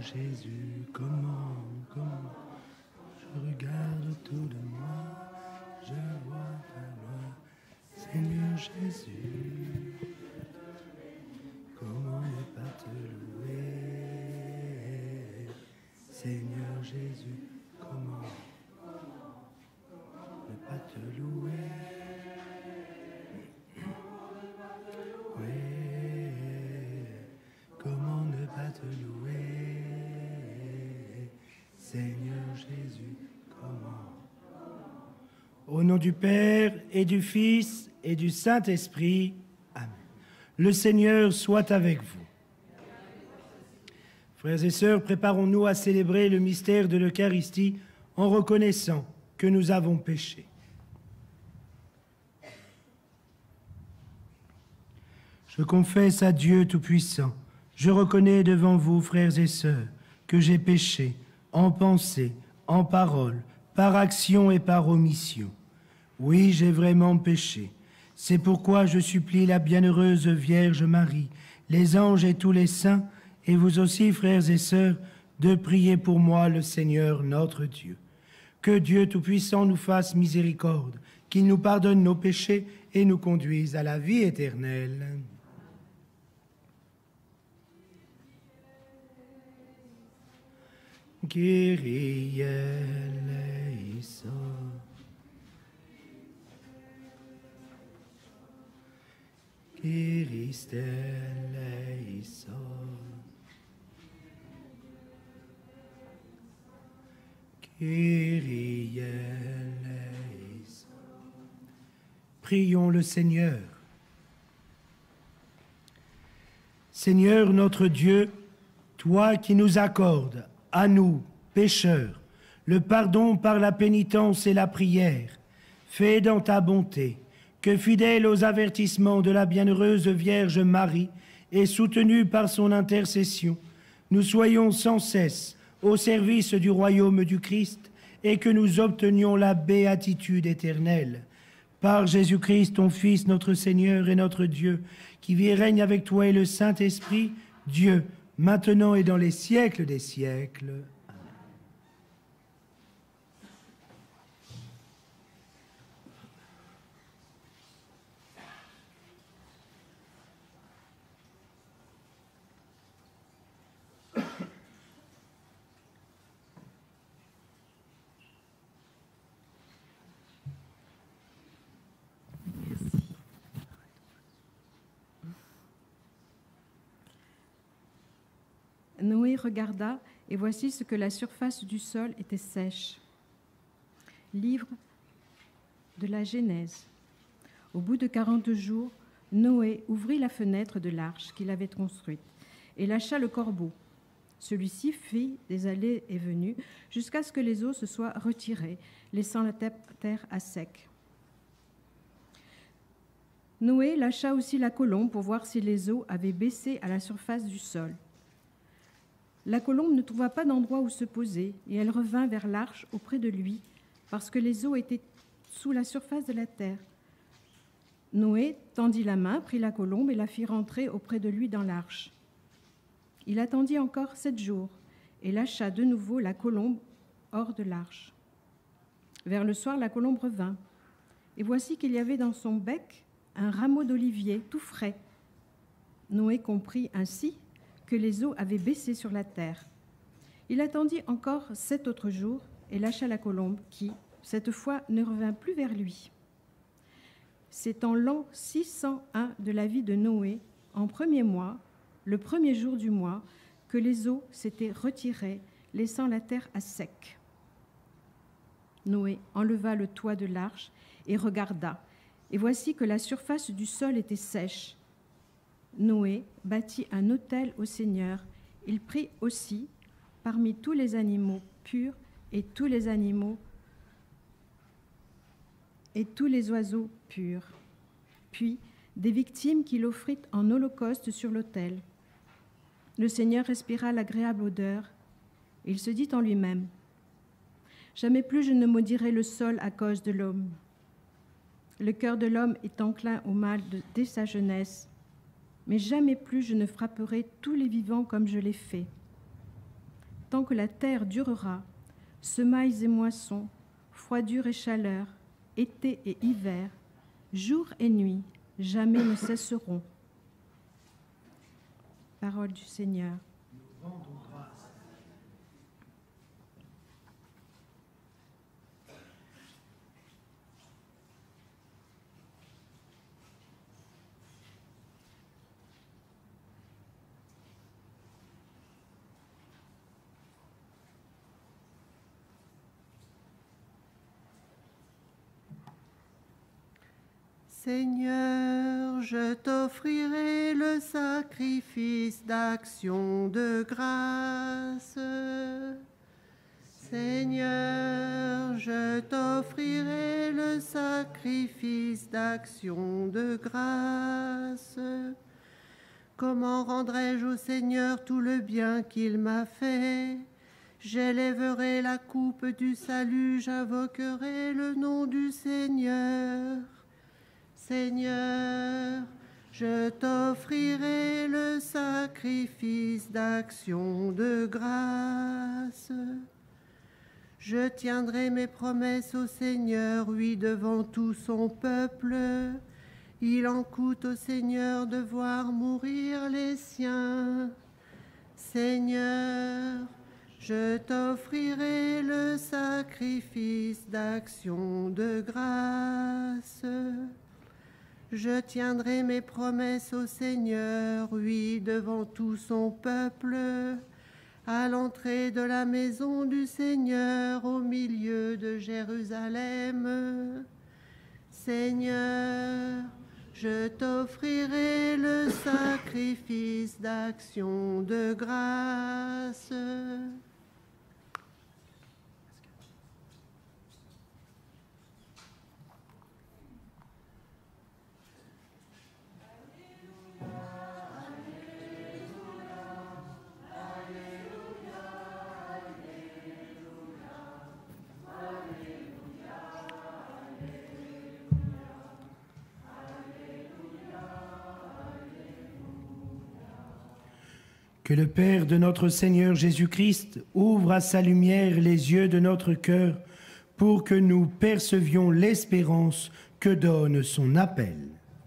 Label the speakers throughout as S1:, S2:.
S1: Jésus, comment, je regarde autour de moi, je vois ta loi. Seigneur Jésus, comment ne pas te louer? Seigneur Jésus, comment ne pas te louer? Oui, comment ne pas te louer? Seigneur Jésus, comment? Au nom du Père et du Fils et du Saint-Esprit, Amen. Le Seigneur soit avec vous. Frères et sœurs, préparons-nous à célébrer le mystère de l'Eucharistie en reconnaissant que nous avons péché. Je confesse à Dieu Tout-Puissant, je reconnais devant vous, frères et sœurs, que j'ai péché en pensée, en parole, par action et par omission. Oui, j'ai vraiment péché. C'est pourquoi je supplie la bienheureuse Vierge Marie, les anges et tous les saints, et vous aussi, frères et sœurs, de prier pour moi le Seigneur notre Dieu. Que Dieu Tout-Puissant nous fasse miséricorde, qu'il nous pardonne nos péchés et nous conduise à la vie éternelle. Kyrie eleison. Kyrie eleison. Kyrie eleison. Prions le Seigneur. Seigneur notre Dieu, toi qui nous accordes à nous, pécheurs, le pardon par la pénitence et la prière, fais dans ta bonté que, fidèle aux avertissements de la bienheureuse Vierge Marie et soutenue par son intercession, nous soyons sans cesse au service du royaume du Christ et que nous obtenions la béatitude éternelle. Par Jésus-Christ, ton Fils, notre Seigneur et notre Dieu, qui vit et règne avec toi et le Saint-Esprit, Dieu, maintenant et dans les siècles des siècles. Amen.
S2: Noé regarda, et voici ce que la surface du sol était sèche. Livre de la Genèse. Au bout de 40 jours, Noé ouvrit la fenêtre de l'arche qu'il avait construite et lâcha le corbeau. Celui-ci fit des allées et venues jusqu'à ce que les eaux se soient retirées, laissant la terre à sec. Noé lâcha aussi la colombe pour voir si les eaux avaient baissé à la surface du sol. La colombe ne trouva pas d'endroit où se poser, et elle revint vers l'arche auprès de lui, parce que les eaux étaient sous la surface de la terre. Noé tendit la main, prit la colombe et la fit rentrer auprès de lui dans l'arche. Il attendit encore 7 jours, et lâcha de nouveau la colombe hors de l'arche. Vers le soir, la colombe revint, et voici qu'il y avait dans son bec un rameau d'olivier tout frais. Noé comprit ainsi que les eaux avaient baissé sur la terre. Il attendit encore 7 autres jours et lâcha la colombe qui, cette fois, ne revint plus vers lui. C'est en l'an 601 de la vie de Noé, en premier mois, le premier jour du mois, que les eaux s'étaient retirées, laissant la terre à sec. Noé enleva le toit de l'arche et regarda, et voici que la surface du sol était sèche. Noé bâtit un autel au Seigneur. Il prit aussi, parmi tous les animaux purs et tous les animaux et tous les oiseaux purs, puis des victimes qu'il offrit en holocauste sur l'autel. Le Seigneur respira l'agréable odeur. Il se dit en lui-même, « Jamais plus je ne maudirai le sol à cause de l'homme. Le cœur de l'homme est enclin au mal dès sa jeunesse. Mais jamais plus je ne frapperai tous les vivants comme je l'ai fait. tant que la terre durera, semailles et moissons, froidure et chaleur, été et hiver, jour et nuit, jamais ne cesseront. Parole du Seigneur.
S1: Nous rendons grâce.
S3: Seigneur, je t'offrirai le sacrifice d'action de grâce. Seigneur, je t'offrirai le sacrifice d'action de grâce. Comment rendrai-je au Seigneur tout le bien qu'il m'a fait? J'élèverai la coupe du salut, j'invoquerai le nom du Seigneur. Seigneur, je t'offrirai le sacrifice d'action de grâce. Je tiendrai mes promesses au Seigneur, oui, devant tout son peuple. Il en coûte au Seigneur de voir mourir les siens. Seigneur, je t'offrirai le sacrifice d'action de grâce. Je tiendrai mes promesses au Seigneur, oui, devant tout son peuple, à l'entrée de la maison du Seigneur, au milieu de Jérusalem. Seigneur, je t'offrirai le sacrifice d'action de grâce.
S1: Que le Père de notre Seigneur Jésus-Christ ouvre à sa lumière les yeux de notre cœur pour que nous percevions l'espérance que donne son appel.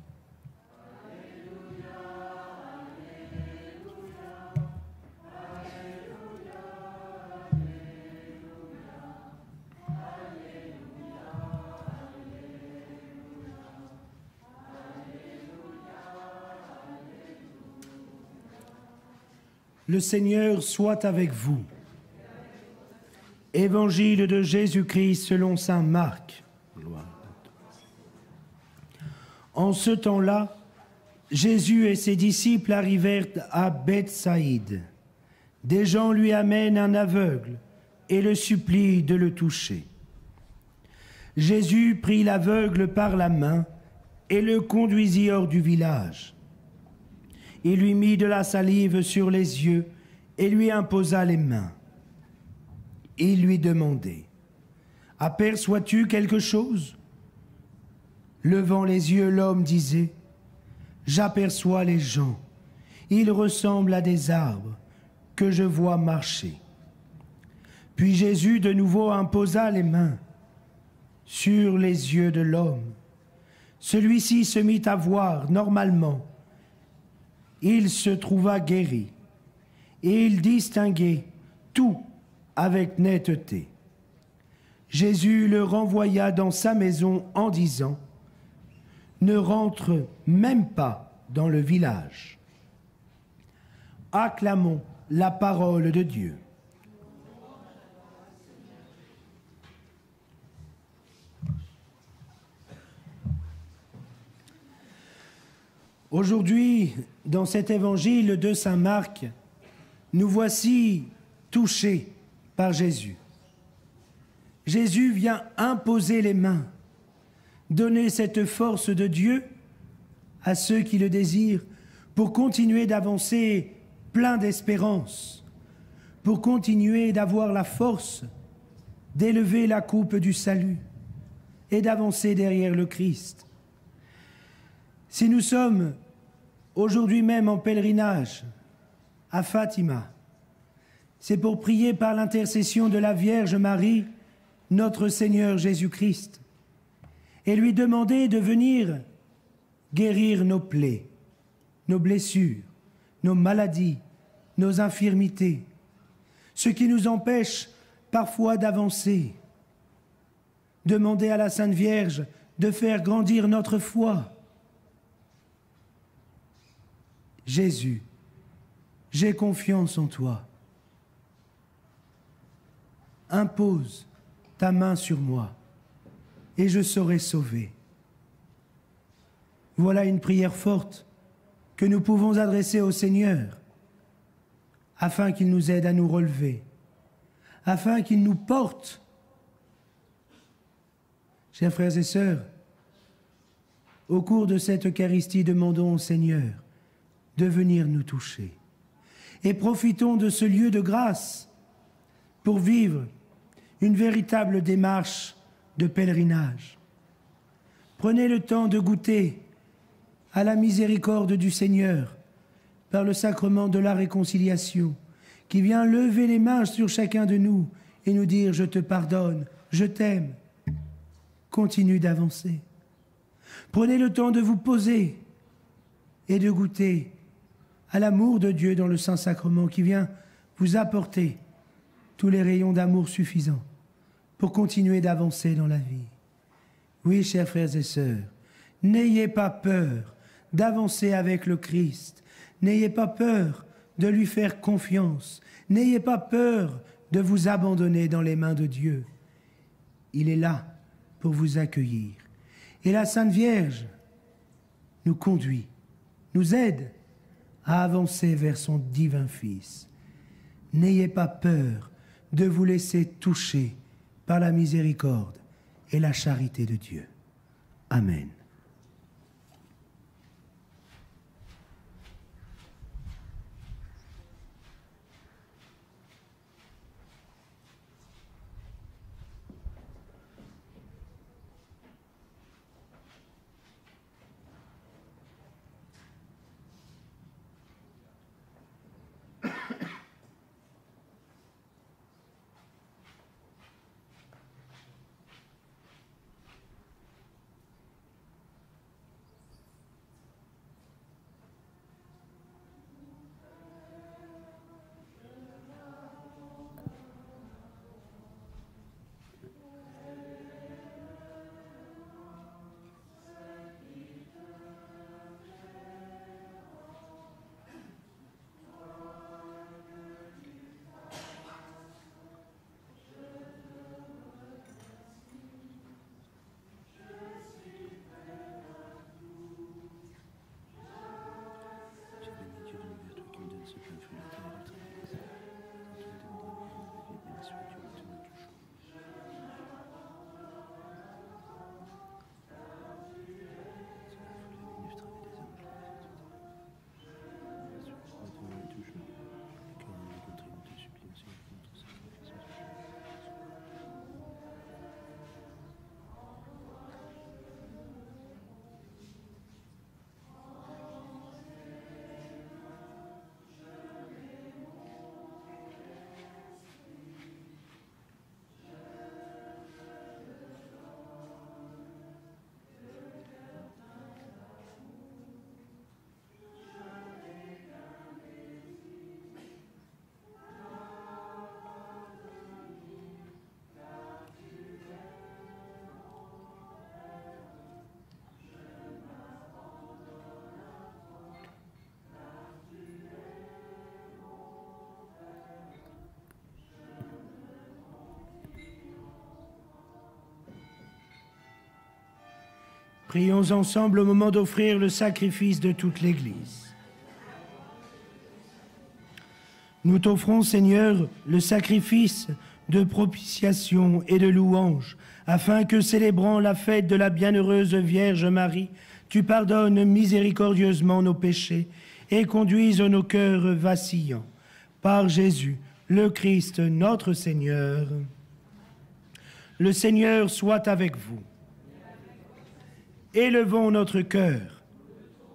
S1: Le Seigneur soit avec vous. Évangile de Jésus-Christ selon saint Marc. En ce temps-là, Jésus et ses disciples arrivèrent à Bethsaïde. Des gens lui amènent un aveugle et le supplient de le toucher. Jésus prit l'aveugle par la main et le conduisit hors du village. Il lui mit de la salive sur les yeux et lui imposa les mains. Il lui demandait : « Aperçois-tu quelque chose ?» Levant les yeux, l'homme disait : « J'aperçois les gens. Ils ressemblent à des arbres que je vois marcher. » Puis Jésus de nouveau imposa les mains sur les yeux de l'homme. Celui-ci se mit à voir normalement. Il se trouva guéri, et il distinguait tout avec netteté. Jésus le renvoya dans sa maison en disant : « Ne rentre même pas dans le village. » Acclamons la parole de Dieu. Aujourd'hui, dans cet évangile de saint Marc, nous voici touchés par Jésus. Jésus vient imposer les mains, donner cette force de Dieu à ceux qui le désirent pour continuer d'avancer plein d'espérance, pour continuer d'avoir la force d'élever la coupe du salut et d'avancer derrière le Christ. Si nous sommes aujourd'hui même en pèlerinage à Fatima, c'est pour prier par l'intercession de la Vierge Marie, notre Seigneur Jésus-Christ, et lui demander de venir guérir nos plaies, nos blessures, nos maladies, nos infirmités, ce qui nous empêche parfois d'avancer. Demander à la Sainte Vierge de faire grandir notre foi. Jésus, j'ai confiance en toi. Impose ta main sur moi et je serai sauvé. Voilà une prière forte que nous pouvons adresser au Seigneur afin qu'il nous aide à nous relever, afin qu'il nous porte. Chers frères et sœurs, au cours de cette Eucharistie, demandons au Seigneur de venir nous toucher et profitons de ce lieu de grâce pour vivre une véritable démarche de pèlerinage. Prenez le temps de goûter à la miséricorde du Seigneur par le sacrement de la réconciliation qui vient lever les mains sur chacun de nous et nous dire « Je te pardonne, je t'aime ». Continue d'avancer. Prenez le temps de vous poser et de goûter à l'amour de Dieu dans le Saint-Sacrement qui vient vous apporter tous les rayons d'amour suffisants pour continuer d'avancer dans la vie. Oui, chers frères et sœurs, n'ayez pas peur d'avancer avec le Christ. N'ayez pas peur de lui faire confiance. N'ayez pas peur de vous abandonner dans les mains de Dieu. Il est là pour vous accueillir. Et la Sainte Vierge nous conduit, nous aide à avancer vers son divin Fils. N'ayez pas peur de vous laisser toucher par la miséricorde et la charité de Dieu. Amen. Prions ensemble au moment d'offrir le sacrifice de toute l'Église. Nous t'offrons, Seigneur, le sacrifice de propitiation et de louange, afin que, célébrant la fête de la bienheureuse Vierge Marie, tu pardonnes miséricordieusement nos péchés et conduises nos cœurs vacillants. Par Jésus, le Christ, notre Seigneur. Le Seigneur soit avec vous. Élevons notre cœur.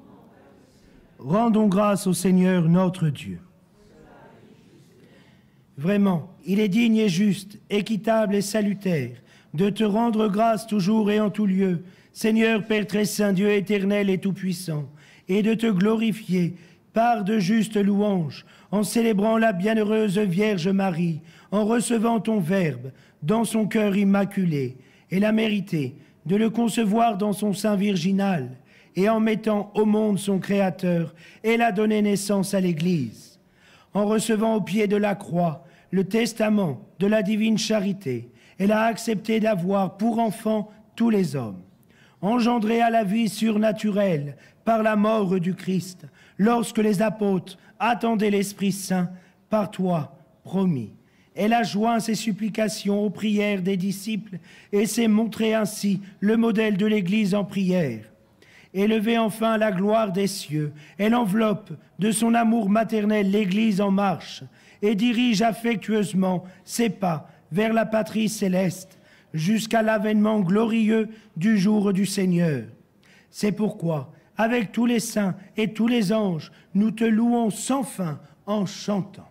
S1: Rendons grâce au Seigneur notre Dieu. Vraiment, il est digne et juste, équitable et salutaire, de te rendre grâce toujours et en tout lieu, Seigneur Père très saint, Dieu éternel et tout-puissant, et de te glorifier par de justes louanges, en célébrant la bienheureuse Vierge Marie, en recevant ton Verbe dans son cœur immaculé, et la mérité de le concevoir dans son sein virginal, et en mettant au monde son Créateur, et l'a donné naissance à l'Église, en recevant au pied de la croix le testament de la divine charité, elle a accepté d'avoir pour enfants tous les hommes, engendrés à la vie surnaturelle par la mort du Christ, lorsque les apôtres attendaient l'Esprit Saint, par toi promis. Elle a joint ses supplications aux prières des disciples et s'est montré ainsi le modèle de l'Église en prière. Élevée enfin à la gloire des cieux, elle enveloppe de son amour maternel l'Église en marche et dirige affectueusement ses pas vers la patrie céleste, jusqu'à l'avènement glorieux du jour du Seigneur. C'est pourquoi, avec tous les saints et tous les anges, nous te louons sans fin en chantant.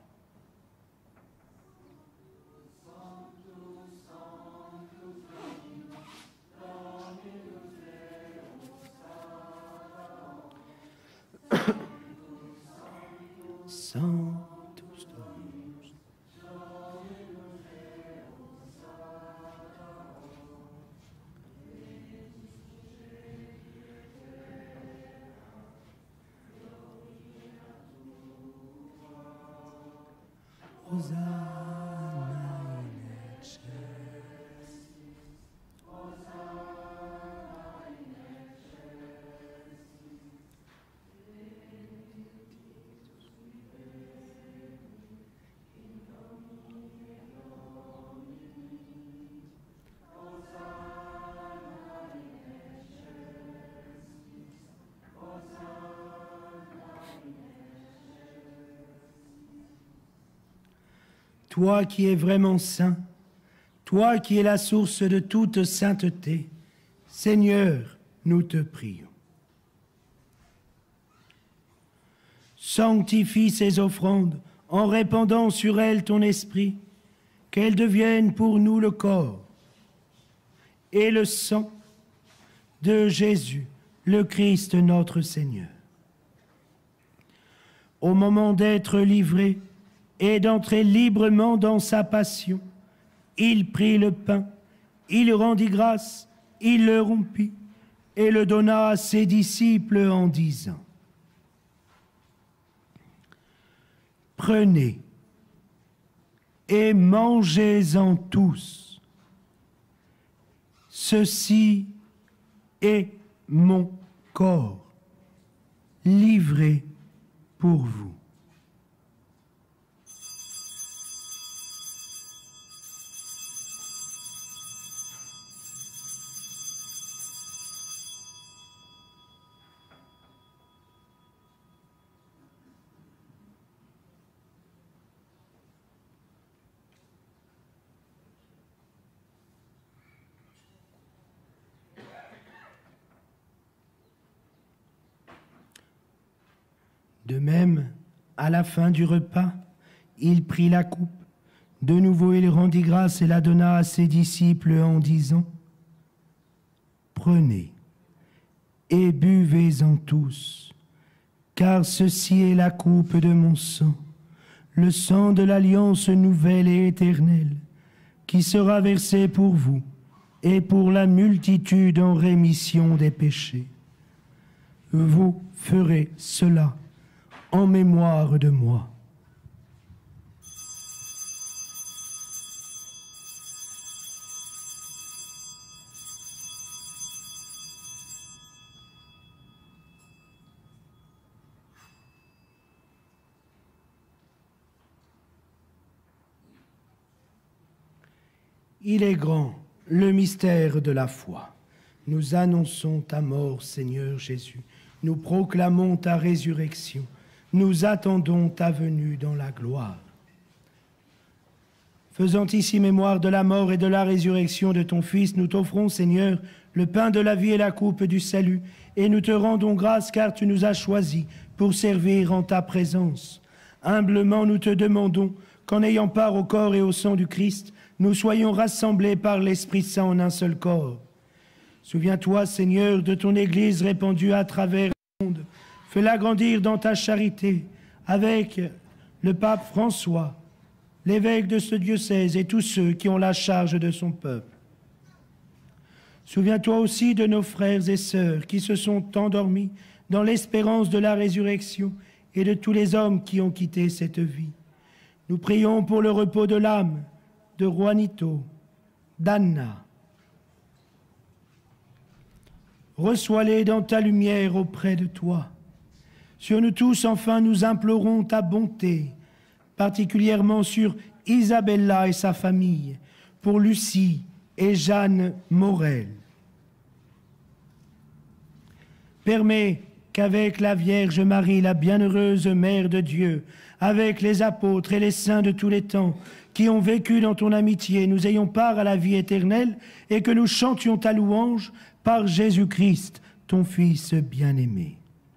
S1: Sanctus Dominus. Hosanna in excelsis. Toi qui es vraiment saint, toi qui es la source de toute sainteté, Seigneur, nous te prions. Sanctifie ces offrandes en répandant sur elles ton esprit, qu'elles deviennent pour nous le corps et le sang de Jésus, le Christ notre Seigneur. Au moment d'être livré et d'entrer librement dans sa passion, il prit le pain, il rendit grâce, il le rompit et le donna à ses disciples en disant : « Prenez et mangez-en tous. Ceci est mon corps, livré pour vous. » De même, à la fin du repas, il prit la coupe. De nouveau, il rendit grâce et la donna à ses disciples en disant : « Prenez et buvez-en tous, car ceci est la coupe de mon sang, le sang de l'alliance nouvelle et éternelle, qui sera versé pour vous et pour la multitude en rémission des péchés. Vous ferez cela en mémoire de moi. » Il est grand, le mystère de la foi. Nous annonçons ta mort, Seigneur Jésus. Nous proclamons ta résurrection. Nous attendons ta venue dans la gloire. Faisant ici mémoire de la mort et de la résurrection de ton Fils, nous t'offrons, Seigneur, le pain de la vie et la coupe du salut, et nous te rendons grâce car tu nous as choisis pour servir en ta présence. Humblement, nous te demandons qu'en ayant part au corps et au sang du Christ, nous soyons rassemblés par l'Esprit Saint en un seul corps. Souviens-toi, Seigneur, de ton Église répandue à travers le monde. Fais-la grandir dans ta charité, avec le pape François, l'évêque de ce diocèse et tous ceux qui ont la charge de son peuple. Souviens-toi aussi de nos frères et sœurs qui se sont endormis dans l'espérance de la résurrection et de tous les hommes qui ont quitté cette vie. Nous prions pour le repos de l'âme de Juanito, d'Anna. Reçois-les dans ta lumière auprès de toi. Sur nous tous, enfin, nous implorons ta bonté, particulièrement sur Isabella et sa famille, pour Lucie et Jeanne Morel. Permets qu'avec la Vierge Marie, la bienheureuse Mère de Dieu, avec les apôtres et les saints de tous les temps, qui ont vécu dans ton amitié, nous ayons part à la vie éternelle et que nous chantions ta louange par Jésus-Christ, ton Fils bien-aimé.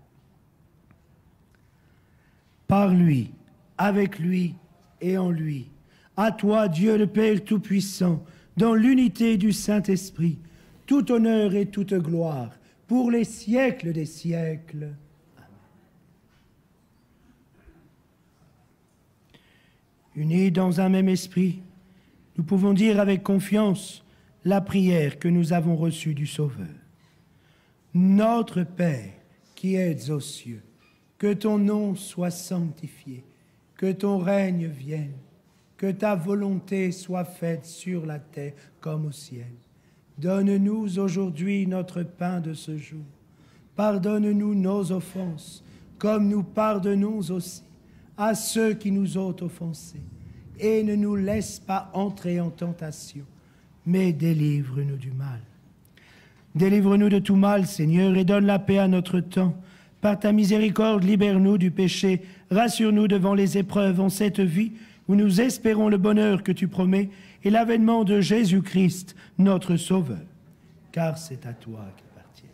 S1: Par lui, avec lui et en lui, à toi, Dieu le Père Tout-Puissant, dans l'unité du Saint-Esprit, tout honneur et toute gloire, pour les siècles des siècles. Amen. Unis dans un même esprit, nous pouvons dire avec confiance la prière que nous avons reçue du Sauveur. Notre Père, qui es aux cieux, que ton nom soit sanctifié, que ton règne vienne, que ta volonté soit faite sur la terre comme au ciel. Donne-nous aujourd'hui notre pain de ce jour. Pardonne-nous nos offenses, comme nous pardonnons aussi à ceux qui nous ont offensés. Et ne nous laisse pas entrer en tentation, mais délivre-nous du mal. Délivre-nous de tout mal, Seigneur, et donne la paix à notre temps. Par ta miséricorde, libère-nous du péché, rassure-nous devant les épreuves en cette vie où nous espérons le bonheur que tu promets et l'avènement de Jésus-Christ, notre Sauveur. Car c'est à toi qu'appartient.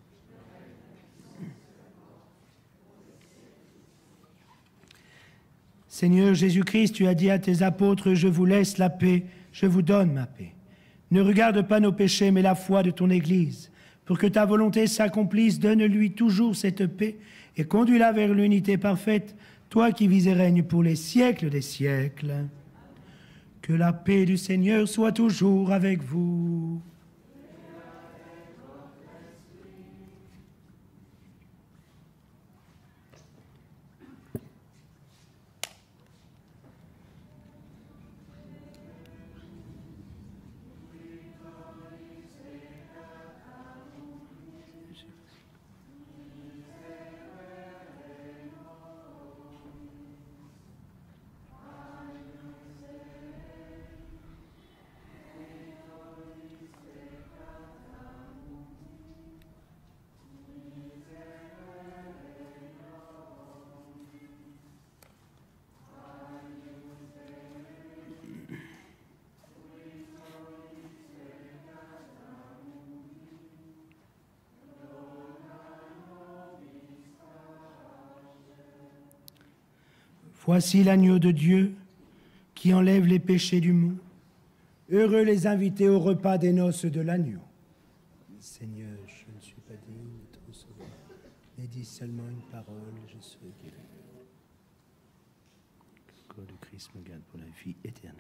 S1: Seigneur Jésus-Christ, tu as dit à tes apôtres, je vous laisse la paix, je vous donne ma paix. Ne regarde pas nos péchés, mais la foi de ton Église. Pour que ta volonté s'accomplisse, donne-lui toujours cette paix et conduis-la vers l'unité parfaite, toi qui vis et règnes pour les siècles des siècles. Que la paix du Seigneur soit toujours avec vous. Voici l'agneau de Dieu qui enlève les péchés du monde. Heureux les invités au repas des noces de l'agneau. Seigneur, je ne suis pas digne de te recevoir, mais dis seulement une parole, je serai guéri. Que le corps de Christ me garde pour la vie éternelle.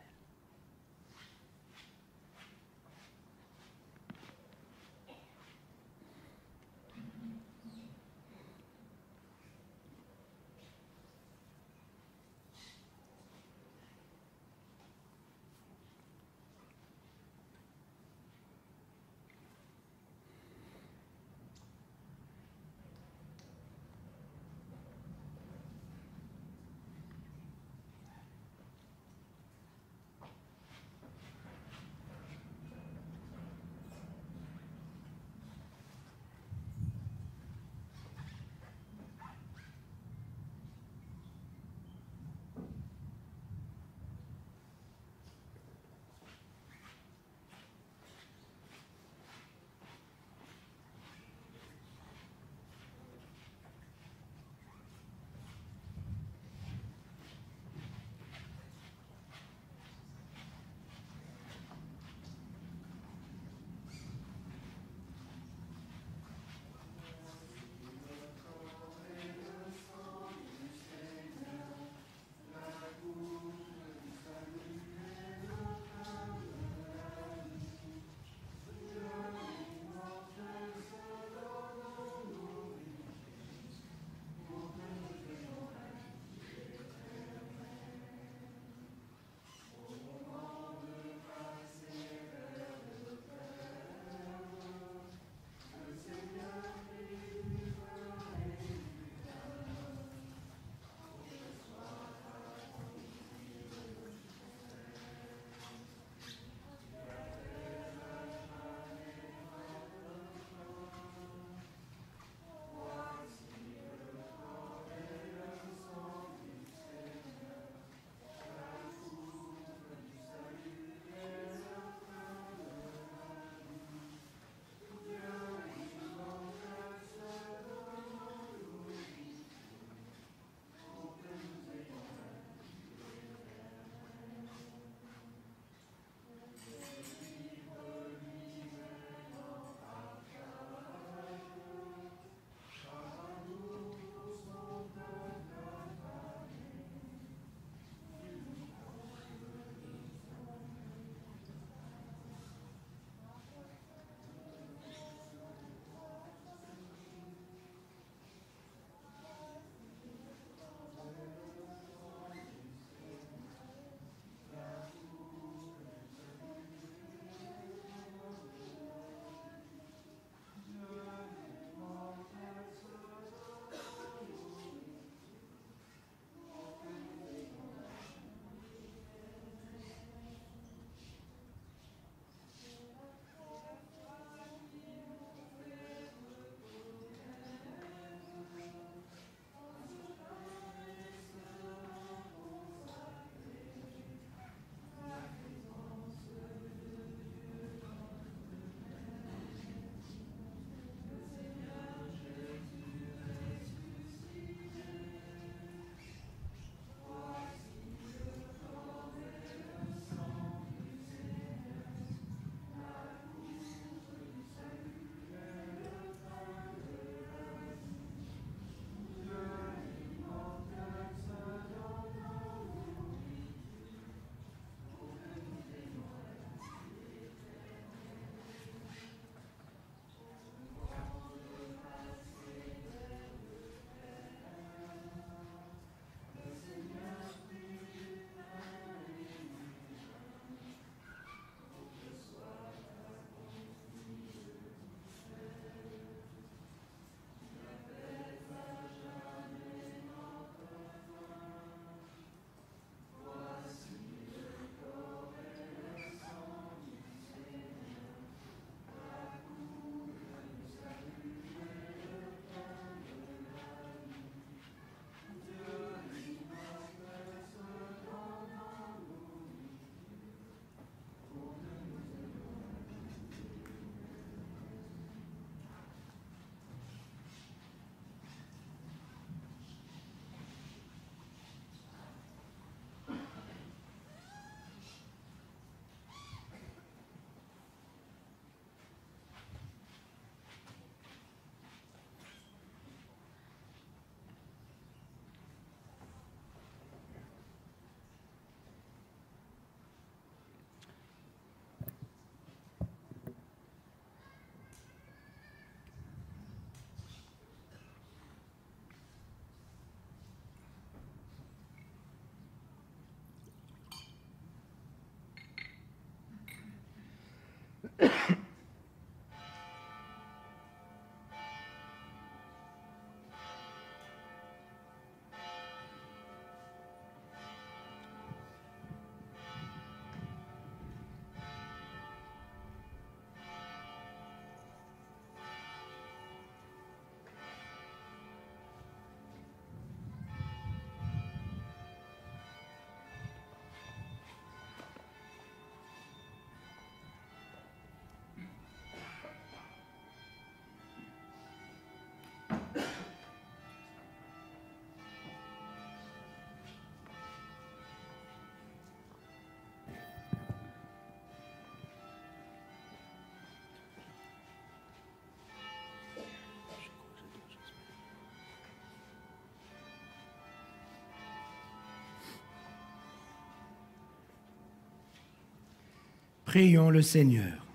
S1: Prions le Seigneur.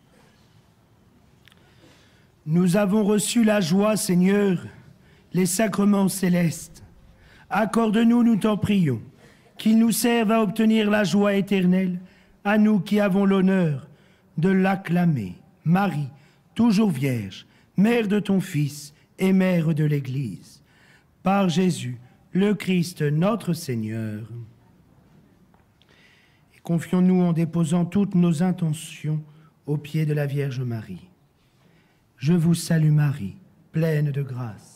S1: Nous avons reçu la joie, Seigneur, les sacrements célestes. Accorde-nous, nous t'en prions, qu'ils nous servent à obtenir la joie éternelle, à nous qui avons l'honneur de l'acclamer. Marie, toujours vierge, mère de ton Fils et mère de l'Église, par Jésus, le Christ, notre Seigneur. Et confions-nous en déposant toutes nos intentions aux pieds de la Vierge Marie. Je vous salue Marie, pleine de grâce.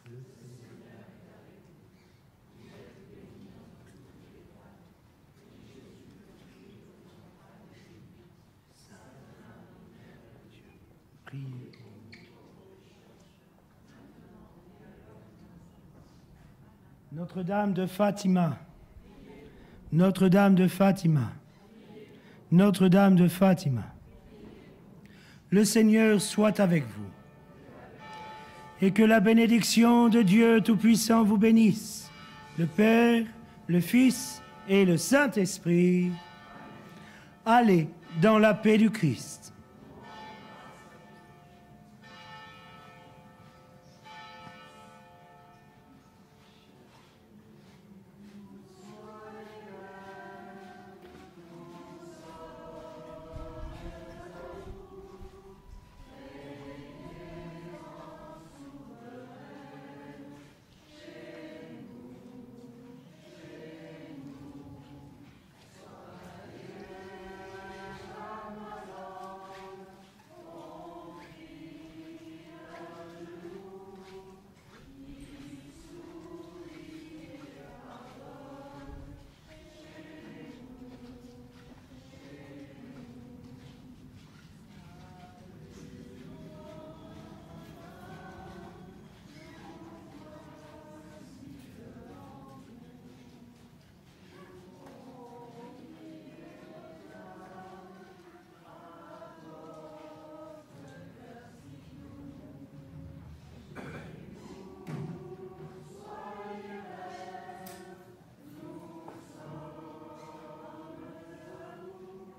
S1: Notre-Dame de Fatima, Notre-Dame de Fatima, Notre-Dame de Fatima. Le Seigneur soit avec vous. Et que la bénédiction de Dieu Tout-Puissant vous bénisse, le Père, le Fils et le Saint-Esprit. Allez dans la paix du Christ.